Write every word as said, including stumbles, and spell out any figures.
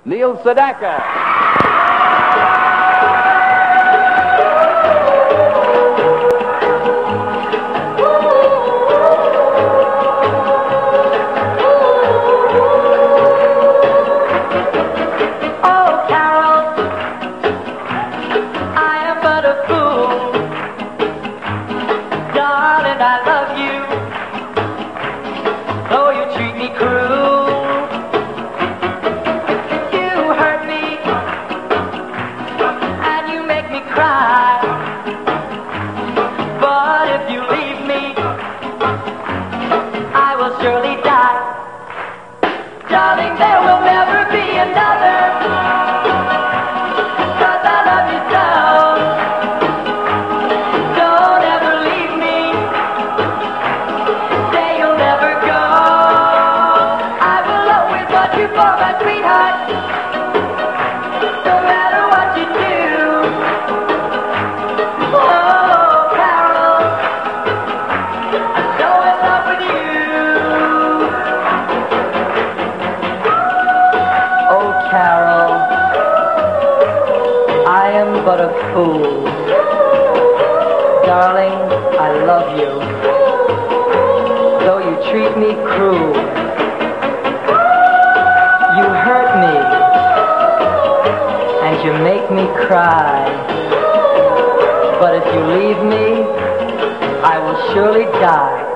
Neil Sedaka. I love you, though you treat me cruel. You hurt me, and you make me cry. But if you leave me, I will surely die. Darling, there will never be another, 'cause I love you so. For my sweetheart, no matter what you do. Oh, Carol, I'm so in love with you. Oh, Carol, I am but a fool. Darling, I love you, though you treat me cruel. You hurt me, and you make me cry. But if you leave me, I will surely die.